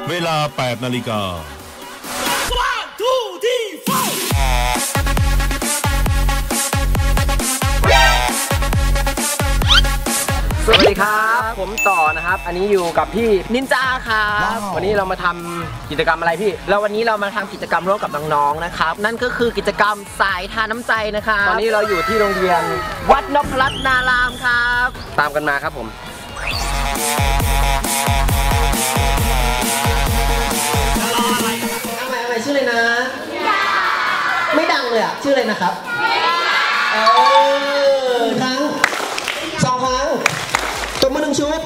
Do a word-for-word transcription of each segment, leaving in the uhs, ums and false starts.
เวลาแปดนาฬิกาสวัสดีครับผมต่อนะครับอันนี้อยู่กับพี่นินจาครับวันนี้เรามาทำกิจกรรมอะไรพี่แล้ววันนี้เรามาทำกิจกรรมร่วมกับน้องๆนะครับนั่นก็คือกิจกรรมสายทานน้ำใจนะครับตอนนี้เราอยู่ที่โรงเรียนวัดนพรัตนารามครับตามกันมาครับผมอะไรอะไรชื่ออะไรนะไม่ดังเลยอ่ะชื่ออะไรนะครับเออครั้งสองครั้งตบมือหนึ่งชุด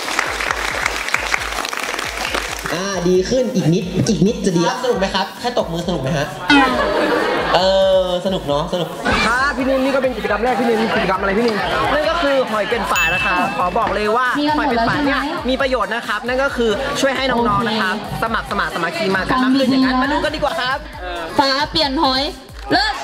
อ่าดีขึ้นอีกนิดอีกนิดจะดีสนุกไหมครับแค่ตบมือสนุกไหมฮะเออสนุกเนาะสนุกครับพี่นินนี่ก็เป็นกิจกรรมแรกพี่นินกิจกรรมอะไรพี่นินนั่นก็คือหอยเป็นฝานะครับขอบอกเลยว่าหอยเป็นฝาเนี่ยมีประโยชน์นะครับนั่นก็คือช่วยให้น้องๆนะครับสมัครสมัครสมาคีมากันมากขึ้นอย่างนั้นมาดูกันดีกว่าครับฝาเปลี่ยนหอยเลิศ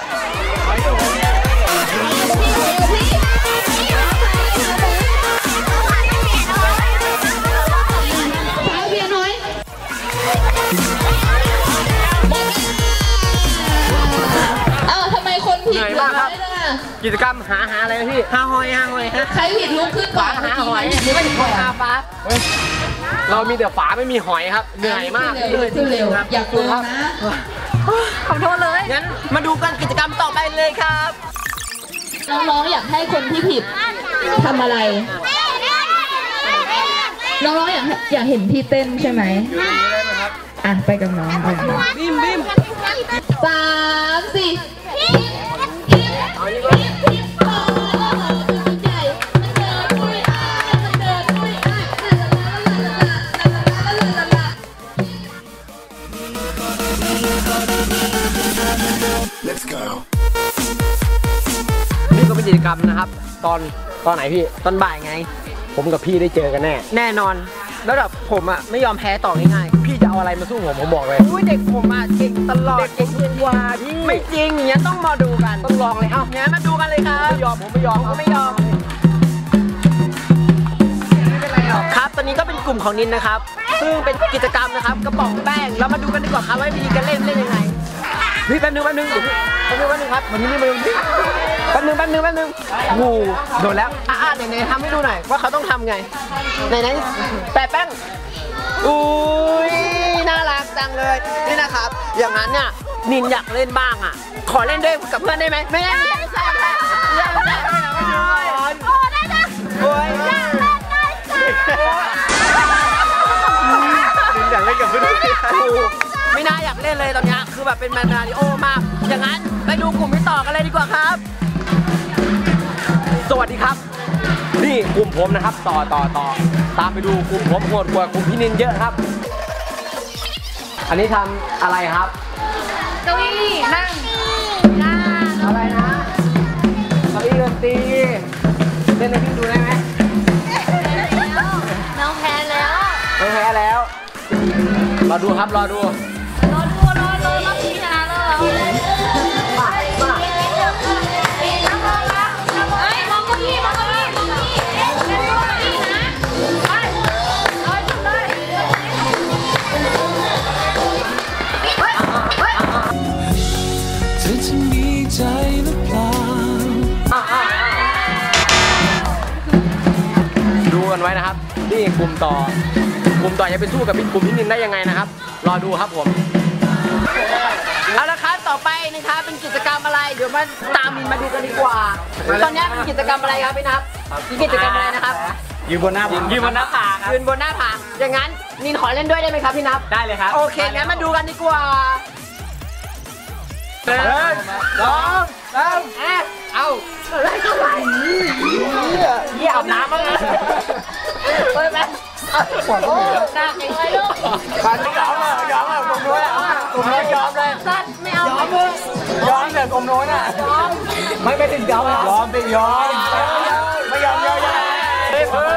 กิจกรรมหาหาอะไรพี่หาหอยหาหอยฮะใครผิดลุกขึ้นก่อนหาหอยนี่ไม่ใช่คนหาฟ้าเรามีแต่ฝาไม่มีหอยครับเหนื่อยมากเลยจริงๆครับอยากดูนะขอโทษเลยงั้นมาดูกันกิจกรรมต่อไปเลยครับน้องๆอยากให้คนที่ผิดทำอะไรน้องๆอยากอยากเห็นพี่เต้นใช่ไหมอ่ะไปกับน้องไปบิมบิมสามสี่นี่ก็เป็นกิจกรรมนะครับตอนตอนไหนพี่ตอนบ่ายไงผมกับพี่ได้เจอกันแน่แน่นอนแล้วแบบผมอ่ะไม่ยอมแพ้ต่อง่ายๆพี่จะเอาอะไรมาสู้ผมผมบอกเลยอุ้ยเด็กผมอ่ะเก่งตลอดเก่งเกินกว่าพี่ไม่จริงอย่างนี้ต้องมาดูกันต้องลองเลยเอ้างั้นมาดูกันเลยครับไม่ยอมผมไม่ยอมผมไม่ยอมไม่เป็นไรหรอกครับตอนนี้ก็เป็นกลุ่มของนินนะครับซึ่งเป็นกิจกรรมนะครับกระป๋องแป้งเรามาดูกันดีกว่าครับว่าวิธีการเล่นเล่นยังไงพี่แป๊บนึงแป๊บนึงแป๊บนึงแป๊บนึงครับวันนี้นี่มาดูพี่แป๊บนึงแป๊บนึงแป๊บนึงโอ้โดนแล้วอ่ะไหนๆทำให้ดูหน่อยว่าเขาต้องทำไงไหนๆแปะแป้งอุ้ยน่ารักจังเลยนี่นะครับอย่างนั้นเนี่ยนินอยากเล่นบ้างอ่ะขอเล่นด้วยกับเพื่อนได้ไหมไม่ได้ไม่ใช่ไม่ใช่ไม่ใช่ไม่ใช่ไม่ใช่โอ้ได้นะโอ้ยอยากเล่นได้นินอยากเล่นกับเพื่อนไม่น่าอยากเล่นเลยตอนนี้คือแบบเป็นแมนนาริโอมากอย่างนั้นไปดูกลุ่มที่ต่อกันเลยดีกว่าครับสวัสดีครับนี่กลุ่มผมนะครับต่อต่อต่อตามไปดูกลุ่มผมโหดกว่ากลุ่มพี่นินเยอะครับอันนี้ทำอะไรครับเก้าอี้นั่งนั่งอะไรนะเก้าอี้ดนตรีเล่นให้พี่ดูได้ไหมน้องแพ้แล้วน้องแพ้แล้วรอดูครับรอดูรอดูรอรอรอพี่ชนะรอมามาดูกันไว้นะครับนี่กลุ่มต่อกลุ่มต่อจะไปสู้กับกลุ่มพี่นินได้ยังไงนะครับรอดูครับผมเอาละครับต่อไปนะครับเป็นกิจกรรมอะไรเดี๋ยวมาตามนินมาดูกันดีกว่าตอนนี้เป็นกิจกรรมอะไรครับพี่นับมีกิจกรรมอะไรนะครับยืนบนหน้ายืนบนหน้าผายืนบนหน้าผาอย่างนั้นนินขอเล่นด้วยได้ไหมครับพี่นับได้เลยครับโอเคงั้นมาดูกันดีกว่าหนึ่งสองสามเอาอะไรก็ไหลยี่อาบน้ำมั้งเฮ้ยแม่หัวก็มีหนักอย่างไรลูกการยอมอ่ะยอมอ่ะกลมน้อยอ่ะกลมน้อยยอมเลยสัตว์ไม่เอายอมเลยยอมแต่กลมน้อยอ่ะยอมไม่ไม่ถึงยอมยอมไปยอมไม่ยอมยอมยอมเฮ้ยเฮ้ย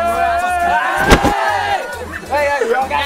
เฮ้ยยอมกัน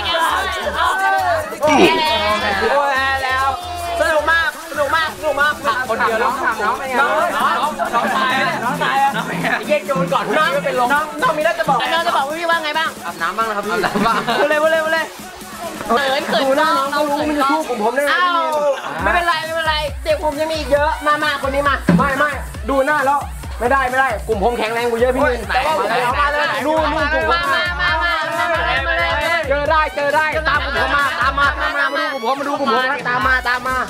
โอ้ยแล้วสนุกมากสนุกมากสนุกมากคนเดียวน้องถามน้องเป็นไงน้องน้องน้องตายน้องตายน้องเย็นโจนก่อนน้องเป็นลมน้องน้องมีเรื่องจะบอกน้องจะบอกพี่ว่าไงบ้างอาบน้ำบ้างนะครับพี่อาบน้ำบ้างพูดเลยพูดเลยพูดเลยดูหน้าน้องก็รู้มันจะสู้กลุ่มผมได้ไงไม่เป็นไรไม่เป็นไรเด็กผมยังมีอีกเยอะมามาคนนี้มาไม่ไม่ดูหน้าแล้วไม่ได้ไม่ได้กลุ่มผมแข็งแรงกว่าเยอะพี่นินแต่ว่าเอามาเลยนู่นนู่นกลุ่มผมมามามามาเจอได้เจอได้ตามกลุ่มผมมาตามมาตามมามาดูกลุ่มผมมาดูกลุ่มผมตามมาตามมา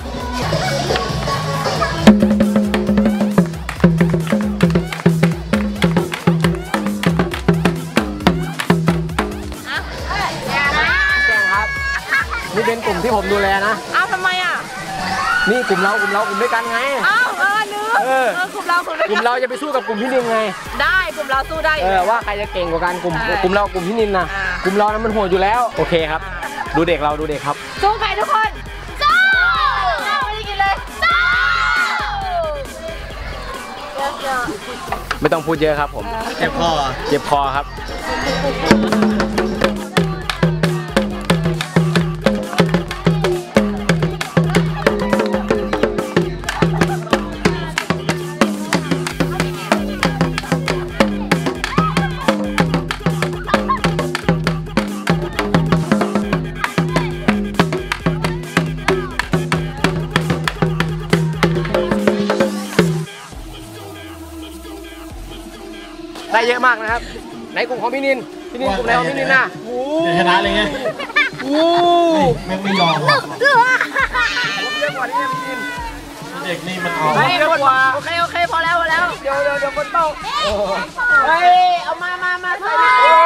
นี่เป็นกลุ่มที่ผมดูแลนะอ้าวทำไมอ่ะนี่กลุ่มเรากลุ่มเรากลุ่มด้วยกันไงอ้าวเออนึกเออกลุ่มเรากลุ่มกลุ่มเราจะไปสู้กับกลุ่มพี่นินไงได้กลุ่มเราสู้ได้เออว่าใครจะเก่งกว่ากันกลุ่มกลุ่มเรากลุ่มพี่นินนะกลุ่มเรานั้นมันโหดอยู่แล้วโอเคครับดูเด็กเราดูเด็กครับสู้ใครทุกคนสู้ไม่ได้กินเลยสู้ไม่ต้องพูดเยอะครับผมเจ็บคอเจ็บคอครับได้เยอะมากนะครับในกลุ่มของพี่นินพี่นินกลุ่มไหนของพี่นินน่ะโอ้ชนะเลยไงโอ้ไม่ไม่ยอมเยอะกว่านี้พี่นินเด็กนี่มันเอาไม่เยอะกว่าโอเคโอเคพอแล้วพอแล้วเดี๋ยวเดี๋ยวเดี๋ยวคนโตเฮ้ยเอามามามาใส่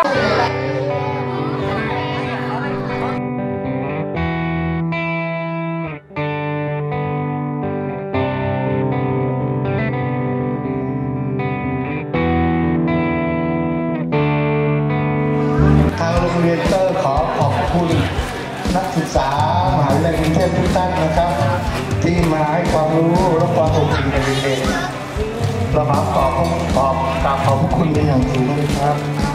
โรงเรียนเตอร์ขอขอบคุณนักศึกษามหาวิทยาลัยกรุงเทพทุกท่านนะครับที่มาให้ความรู้และความอบอุ่นกับเด็กๆเราขอขอบขอบกราบขอบพระคุณเป็นอย่างสูงเลยครับ